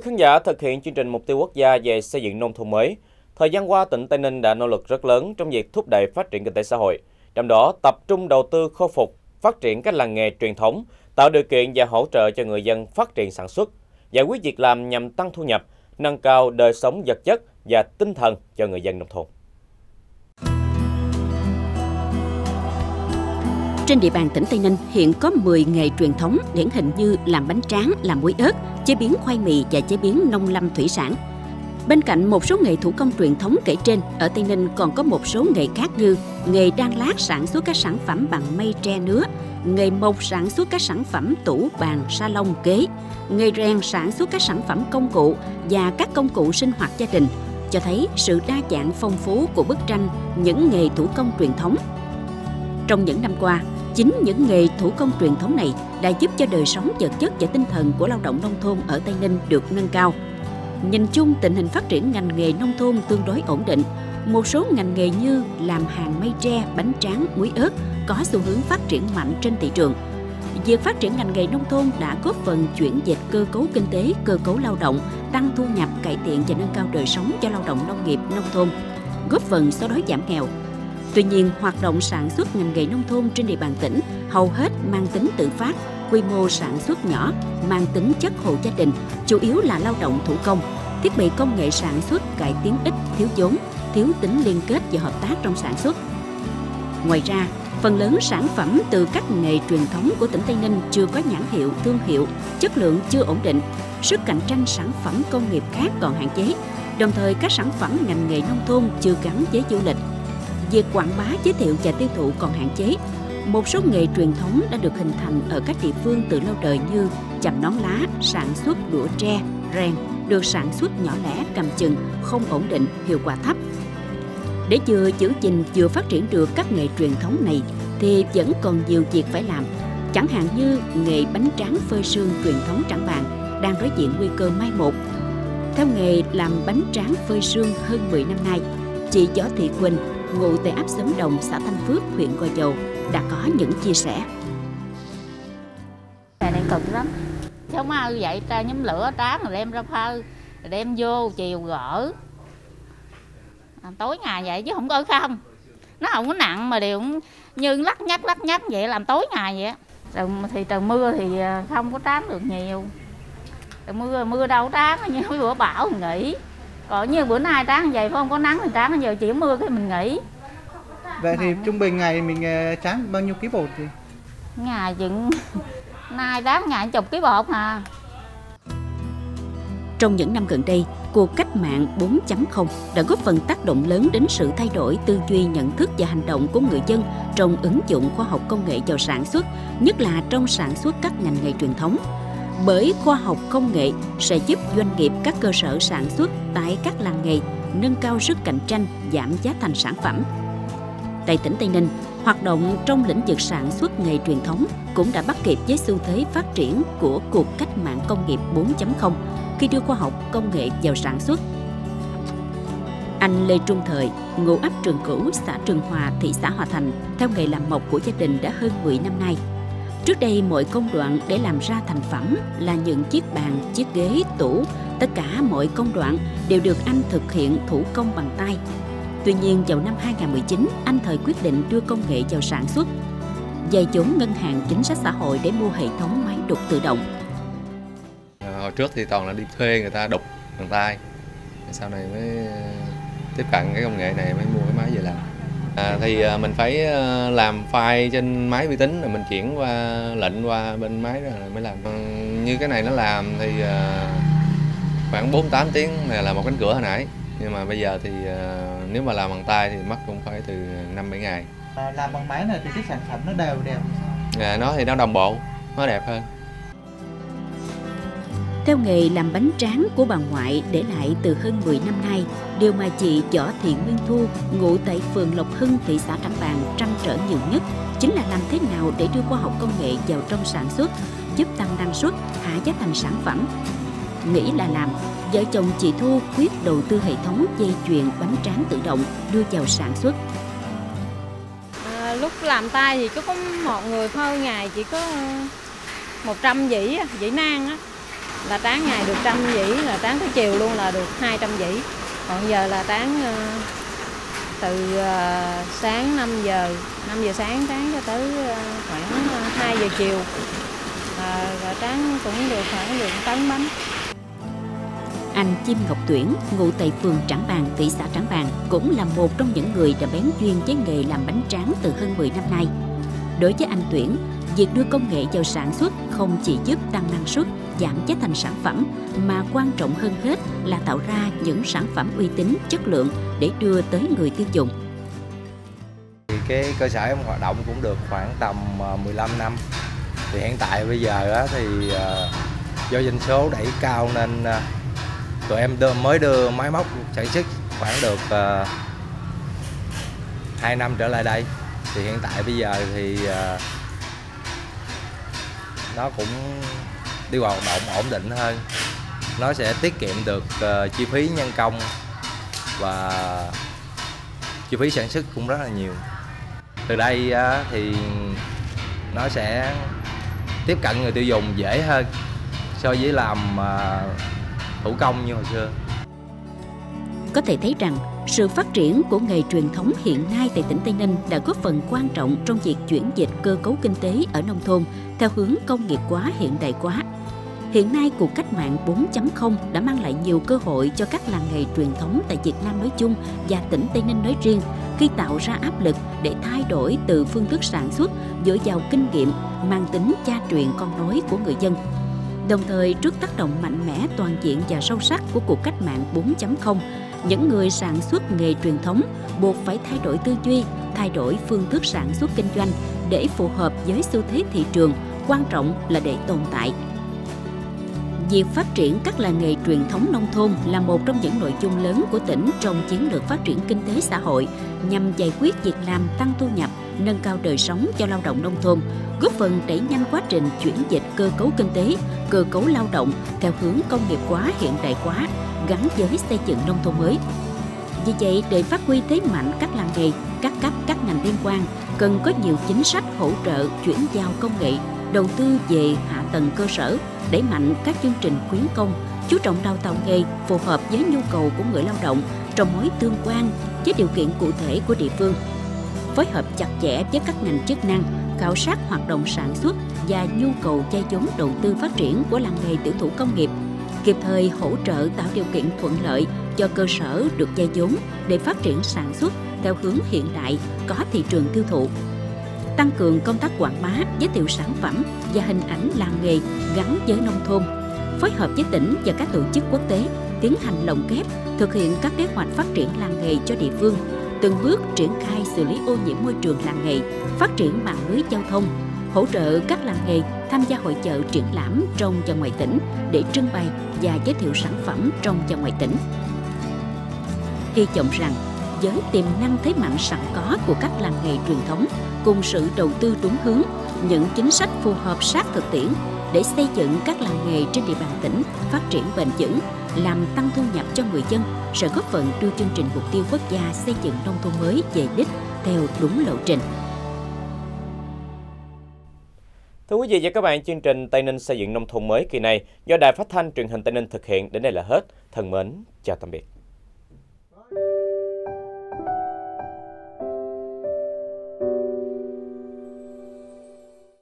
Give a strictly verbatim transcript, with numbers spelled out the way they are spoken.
quý khán giả, thực hiện chương trình Mục tiêu Quốc gia về xây dựng nông thôn mới, thời gian qua tỉnh Tây Ninh đã nỗ lực rất lớn trong việc thúc đẩy phát triển kinh tế xã hội. Trong đó, tập trung đầu tư khôi phục, phát triển các làng nghề truyền thống, tạo điều kiện và hỗ trợ cho người dân phát triển sản xuất, giải quyết việc làm nhằm tăng thu nhập, nâng cao đời sống vật chất và tinh thần cho người dân nông thôn. Trên địa bàn tỉnh Tây Ninh hiện có mười nghề truyền thống điển hình như làm bánh tráng, làm muối ớt, chế biến khoai mì và chế biến nông lâm thủy sản. Bên cạnh một số nghề thủ công truyền thống kể trên, ở Tây Ninh còn có một số nghề khác như nghề đan lát sản xuất các sản phẩm bằng mây tre nứa, nghề mộc sản xuất các sản phẩm tủ, bàn, salon, ghế, nghề rèn sản xuất các sản phẩm công cụ và các công cụ sinh hoạt gia đình, cho thấy sự đa dạng phong phú của bức tranh những nghề thủ công truyền thống. Trong những năm qua, chính những nghề thủ công truyền thống này đã giúp cho đời sống vật chất và tinh thần của lao động nông thôn ở Tây Ninh được nâng cao. Nhìn chung, tình hình phát triển ngành nghề nông thôn tương đối ổn định. Một số ngành nghề như làm hàng mây tre, bánh tráng, muối ớt có xu hướng phát triển mạnh trên thị trường. Việc phát triển ngành nghề nông thôn đã góp phần chuyển dịch cơ cấu kinh tế, cơ cấu lao động, tăng thu nhập, cải thiện và nâng cao đời sống cho lao động nông nghiệp nông thôn, góp phần xóa đói giảm nghèo. Tuy nhiên, hoạt động sản xuất ngành nghề nông thôn trên địa bàn tỉnh hầu hết mang tính tự phát, quy mô sản xuất nhỏ, mang tính chất hộ gia đình, chủ yếu là lao động thủ công, thiết bị công nghệ sản xuất cải tiến ít, thiếu vốn, thiếu tính liên kết và hợp tác trong sản xuất. Ngoài ra, phần lớn sản phẩm từ các nghề truyền thống của tỉnh Tây Ninh chưa có nhãn hiệu, thương hiệu, chất lượng chưa ổn định, sức cạnh tranh sản phẩm công nghiệp khác còn hạn chế, đồng thời các sản phẩm ngành nghề nông thôn chưa gắn với du lịch. Việc quảng bá, giới thiệu và tiêu thụ còn hạn chế. Một số nghề truyền thống đã được hình thành ở các địa phương từ lâu đời như chầm nón lá, sản xuất đũa tre, rèn, được sản xuất nhỏ lẻ, cầm chừng, không ổn định, hiệu quả thấp. Để vừa giữ gìn vừa phát triển được các nghề truyền thống này thì vẫn còn nhiều việc phải làm. Chẳng hạn như nghề bánh tráng phơi sương truyền thống Trảng Bàng đang đối diện nguy cơ mai một. Theo nghề làm bánh tráng phơi sương hơn mười năm nay, chị Võ Thị Quỳnh, ngụ tại ấp Xóm Đồng, xã Thanh Phước, huyện Gò Dầu, đã có những chia sẻ. Này này cực lắm. Cháu mau vậy ta nhóm lửa tráng rồi đem ra phơi, rồi đem vô chiều gỡ. À, tối ngày vậy chứ không có không. Nó không có nặng mà đều như lắc nhắc lắc nhắc vậy, làm tối ngày vậy. Rồi thì trời mưa thì không có tráng được nhiều. Trời mưa mưa đâu tráng, như mấy bữa bão thì nghỉ. Còn như bữa nay tráng vậy, không có nắng thì tráng, giờ chỉ mưa cái mình nghỉ. Vậy thì trung bình ngày mình tráng bao nhiêu ký bột thì? Ngày chừng nay tráng ngày chục ký bột à. Trong những năm gần đây, cuộc cách mạng bốn chấm không đã góp phần tác động lớn đến sự thay đổi tư duy, nhận thức và hành động của người dân trong ứng dụng khoa học công nghệ vào sản xuất, nhất là trong sản xuất các ngành nghề truyền thống. Bởi khoa học công nghệ sẽ giúp doanh nghiệp, các cơ sở sản xuất tại các làng nghề nâng cao sức cạnh tranh, giảm giá thành sản phẩm. Tại tỉnh Tây Ninh, hoạt động trong lĩnh vực sản xuất nghề truyền thống cũng đã bắt kịp với xu thế phát triển của cuộc cách mạng công nghiệp bốn chấm không khi đưa khoa học công nghệ vào sản xuất. Anh Lê Trung Thời, ngụ ấp Trường Cửu, xã Trường Hòa, thị xã Hòa Thành, theo nghề làm mộc của gia đình đã hơn mười năm nay. Trước đây, mọi công đoạn để làm ra thành phẩm là những chiếc bàn, chiếc ghế, tủ, tất cả mọi công đoạn đều được anh thực hiện thủ công bằng tay. Tuy nhiên, vào năm hai nghìn không trăm mười chín, anh Thời quyết định đưa công nghệ vào sản xuất, vay vốn ngân hàng chính sách xã hội để mua hệ thống máy đục tự động. Hồi trước thì toàn là đi thuê người ta đục bằng tay, sau này mới tiếp cận cái công nghệ này mới mua cái máy về làm. À, thì mình phải làm file trên máy vi tính rồi mình chuyển qua lệnh qua bên máy rồi mới làm. Như cái này nó làm thì khoảng bốn tám tiếng này là một cánh cửa hồi nãy, nhưng mà bây giờ thì nếu mà làm bằng tay thì mất cũng phải từ năm bảy ngày. À, làm bằng máy này thì cái sản phẩm nó đều đẹp. À, nó thì nó đồng bộ, nó đẹp hơn. Theo nghề làm bánh tráng của bà ngoại để lại từ hơn mười năm nay, điều mà chị Võ Thị Nguyên Thu, ngụ tại phường Lộc Hưng, thị xã Trảng Bàng trăn trở nhiều nhất chính là làm thế nào để đưa khoa học công nghệ vào trong sản xuất, giúp tăng năng suất, hạ giá thành sản phẩm. Nghĩ là làm, vợ chồng chị Thu quyết đầu tư hệ thống dây chuyền bánh tráng tự động đưa vào sản xuất. À, lúc làm tay thì có một người phơi ngày chỉ có một trăm dĩ, dĩ nang á. là tráng ngày được trăm dĩ, là tráng tới chiều luôn là được hai trăm dĩ. Còn giờ là tráng từ sáng năm giờ, năm giờ sáng tráng cho tới khoảng hai giờ chiều. À, và tráng cũng được khoảng được tấn bánh. Anh Chim Ngọc Tuyển, ngụ tại phường Trảng Bàng, thị xã Trảng Bàng, cũng là một trong những người đã bén duyên với nghề làm bánh tráng từ hơn mười năm nay. Đối với anh Tuyển, việc đưa công nghệ vào sản xuất không chỉ giúp tăng năng suất, giảm giá thành sản phẩm, mà quan trọng hơn hết là tạo ra những sản phẩm uy tín, chất lượng để đưa tới người tiêu dùng. Cái cơ sở em hoạt động cũng được khoảng tầm mười lăm năm. Thì hiện tại bây giờ thì do doanh số đẩy cao nên tụi em đưa, mới đưa máy móc sản xuất khoảng được hai năm trở lại đây. Thì hiện tại bây giờ thì nó cũng đi hoạt động ổn định hơn. Nó sẽ tiết kiệm được chi phí nhân công và chi phí sản xuất cũng rất là nhiều. Từ đây thì nó sẽ tiếp cận người tiêu dùng dễ hơn so với làm thủ công như hồi xưa. Có thể thấy rằng, sự phát triển của nghề truyền thống hiện nay tại tỉnh Tây Ninh đã góp phần quan trọng trong việc chuyển dịch cơ cấu kinh tế ở nông thôn theo hướng công nghiệp hóa, hiện đại hóa. Hiện nay, cuộc cách mạng bốn chấm không đã mang lại nhiều cơ hội cho các làng nghề truyền thống tại Việt Nam nói chung và tỉnh Tây Ninh nói riêng, khi tạo ra áp lực để thay đổi từ phương thức sản xuất dựa vào kinh nghiệm mang tính cha truyền con nối của người dân. Đồng thời, trước tác động mạnh mẽ, toàn diện và sâu sắc của cuộc cách mạng bốn chấm không, những người sản xuất nghề truyền thống buộc phải thay đổi tư duy, thay đổi phương thức sản xuất kinh doanh để phù hợp với xu thế thị trường, quan trọng là để tồn tại. Việc phát triển các làng nghề truyền thống nông thôn là một trong những nội dung lớn của tỉnh trong chiến lược phát triển kinh tế xã hội nhằm giải quyết việc làm, tăng thu nhập, nâng cao đời sống cho lao động nông thôn, góp phần đẩy nhanh quá trình chuyển dịch cơ cấu kinh tế, cơ cấu lao động theo hướng công nghiệp hóa, hiện đại hóa, gắn với xây dựng nông thôn mới. Vì vậy, để phát huy thế mạnh các làng nghề, các cấp, các ngành liên quan cần có nhiều chính sách hỗ trợ chuyển giao công nghệ, đầu tư về hạ tầng cơ sở, đẩy mạnh các chương trình khuyến công, chú trọng đào tạo nghề phù hợp với nhu cầu của người lao động trong mối tương quan với điều kiện cụ thể của địa phương. Phối hợp chặt chẽ với các ngành chức năng, khảo sát hoạt động sản xuất và nhu cầu vay vốn đầu tư phát triển của làng nghề tiểu thủ công nghiệp, kịp thời hỗ trợ tạo điều kiện thuận lợi cho cơ sở được vay vốn để phát triển sản xuất theo hướng hiện đại, có thị trường tiêu thụ. Tăng cường công tác quảng bá, giới thiệu sản phẩm và hình ảnh làng nghề gắn với nông thôn. Phối hợp với tỉnh và các tổ chức quốc tế tiến hành lồng ghép, thực hiện các kế hoạch phát triển làng nghề cho địa phương, từng bước triển khai xử lý ô nhiễm môi trường làng nghề, phát triển mạng lưới giao thông, hỗ trợ các làng nghề tham gia hội chợ triển lãm trong và ngoài tỉnh để trưng bày và giới thiệu sản phẩm trong và ngoài tỉnh. Hy vọng rằng với tiềm năng thế mạnh sẵn có của các làng nghề truyền thống cùng sự đầu tư đúng hướng, những chính sách phù hợp sát thực tiễn để xây dựng các làng nghề trên địa bàn tỉnh phát triển bền vững, làm tăng thu nhập cho người dân sẽ góp phần đưa chương trình mục tiêu quốc gia xây dựng nông thôn mới về đích theo đúng lộ trình. Thưa quý vị và các bạn, chương trình Tây Ninh xây dựng nông thôn mới kỳ này do Đài Phát thanh Truyền hình Tây Ninh thực hiện đến đây là hết. Thân mến, chào tạm biệt.